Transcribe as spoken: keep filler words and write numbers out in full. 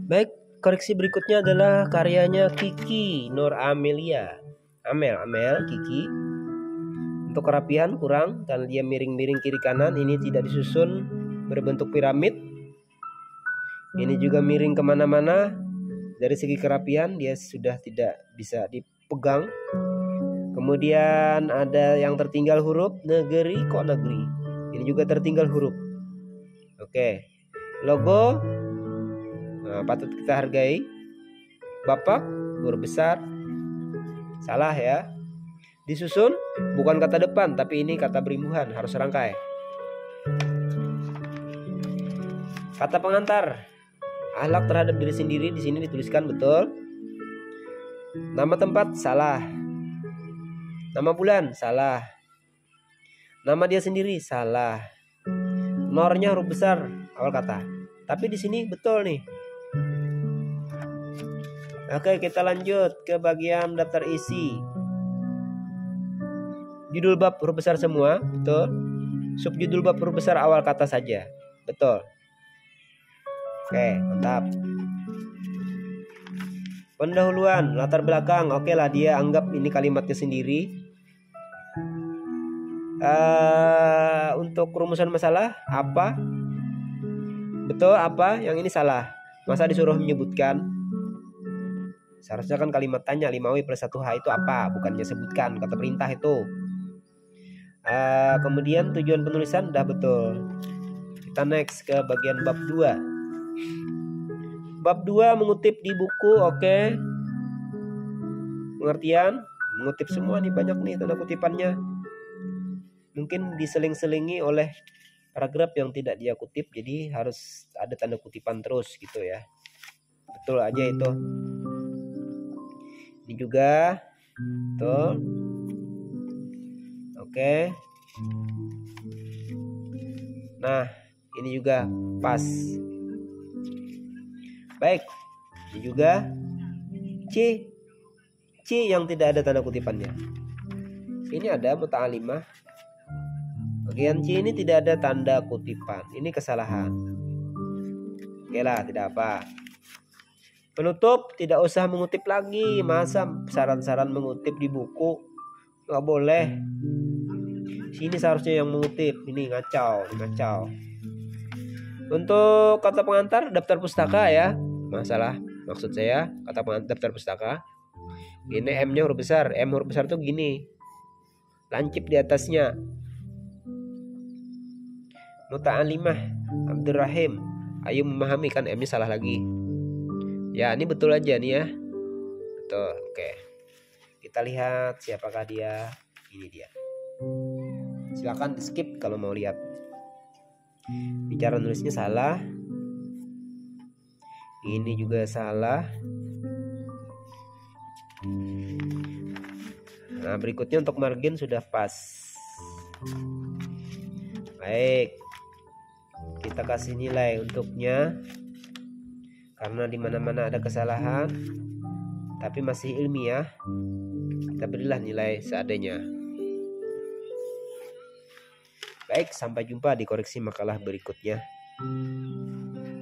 Baik, koreksi berikutnya adalah karyanya Kiki Nur Amelia. Amel, Amel, Kiki. Untuk kerapihan kurang karena dia miring-miring kiri kanan. Ini tidak disusun berbentuk piramid. Ini juga miring kemana-mana. Dari segi kerapihan dia sudah tidak bisa dipegang. Kemudian ada yang tertinggal huruf. Negeri kok negeri. Ini juga tertinggal huruf. Oke, logo nah, patut kita hargai. Bapak huruf besar. Salah ya. Disusun bukan kata depan, tapi ini kata berimbuhan, harus serangkai. Kata pengantar, akhlak terhadap diri sendiri di sini dituliskan betul. Nama tempat salah. Nama bulan salah. Nama dia sendiri salah. Nornya huruf besar awal kata. Tapi di sini betul nih. Oke, kita lanjut ke bagian daftar isi. Judul bab huruf besar semua, betul. Subjudul bab huruf besar awal kata saja, betul. Oke, mantap. Pendahuluan, latar belakang, oke lah dia anggap ini kalimatnya sendiri. Uh, untuk rumusan masalah, apa? Betul apa? Yang ini salah. Masa disuruh menyebutkan? Seharusnya kan kalimat tanya lima W plus satu H itu apa? Bukannya sebutkan, kata perintah itu. Uh, kemudian tujuan penulisan udah betul. Kita next ke bagian bab dua. Bab dua mengutip di buku, oke. Okay. Pengertian, mengutip semua nih, banyak nih tanda kutipannya. Mungkin diseling-selingi oleh paragraf yang tidak dia kutip, jadi harus ada tanda kutipan terus gitu ya. Betul aja itu. Ini juga betul. Oke. Nah, ini juga pas. Baik. Ini juga C. C yang tidak ada tanda kutipannya. Ini ada muta'alimah. Bagian C ini tidak ada tanda kutipan. Ini kesalahan. Oke lah, tidak apa. Penutup tidak usah mengutip lagi. Masa saran-saran mengutip di buku? Nggak boleh. Sini seharusnya yang mengutip. Ini ngacau, ngacau. Untuk kata pengantar daftar pustaka ya. Masalah maksud saya kata pengantar daftar pustaka. Ini M-nya huruf besar. M huruf besar tuh gini. Lancip di atasnya. Muta'alimah Abdurrahim. Ayo memahami, kan M-nya salah lagi. Ya, ini betul aja nih ya. Betul. Oke. Kita lihat siapakah dia. Ini dia. Silakan skip kalau mau lihat. Bicara nulisnya salah. Ini juga salah. Nah, berikutnya untuk margin sudah pas. Baik. Kita kasih nilai untuknya. Karena di mana-mana ada kesalahan, tapi masih ilmiah. Kita berilah nilai seadanya. Baik, sampai jumpa di koreksi makalah berikutnya.